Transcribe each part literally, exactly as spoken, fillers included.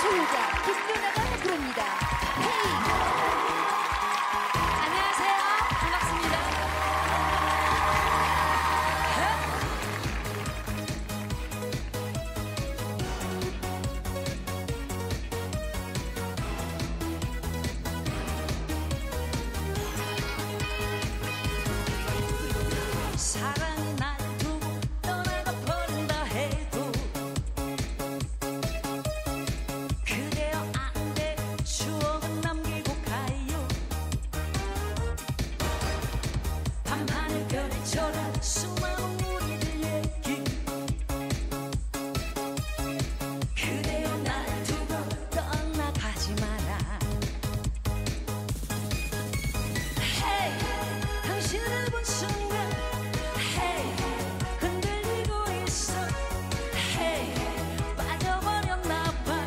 배우자 기스나가 부릅니다. 헤이. 안녕하세요. 반갑습니다. 사랑이 날 두고 떠나가 버린다 해도 그대여 안 돼. 추억은 남기고 가요. 밤하늘 별처럼 수많은 우리들 얘기 그대여 날 두고 떠나가지 마라. Hey, 당신을 본 순간 Hey, 흔들리고 있어. Hey, 빠져버렸나 봐.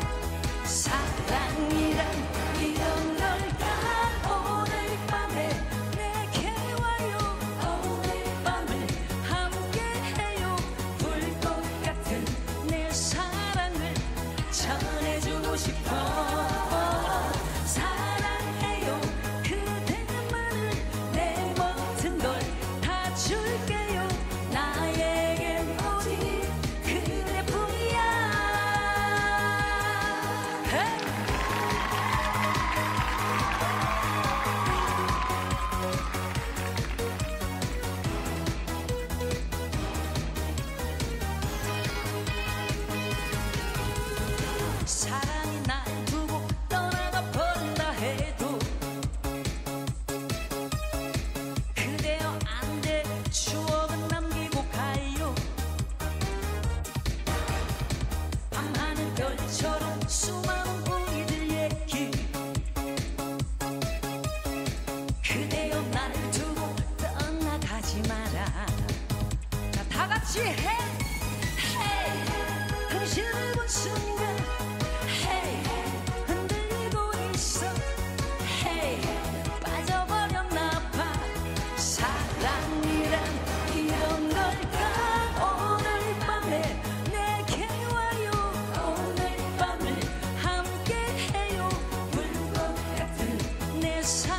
사랑이란 이런 걸까. 오늘 밤에 내게 와요. 오늘 밤을 함께해요. 불꽃 같은 내 사랑을 전해주고 싶어. 사랑해요. 그대만을 내 모든 걸 다 줄게요. 나에겐 오직 그대뿐이야. Hey! 사랑이 날 두고 떠나가 버린다 해도 그대여 안 돼. 추억은 남기고 가요. 밤하늘 별처럼 수많은 우리들 얘기 그대여 날 두고 떠나가지 마라. 자, 다 같이 해. Hey, 당신을 본 순간 Hey, 흔들리고 있어. Hey, 빠져버렸나 봐. 사랑이란 이런 걸까. 오늘 밤에 내게 와요. 오늘 밤을 함께해요. 불꽃 같은 내 사랑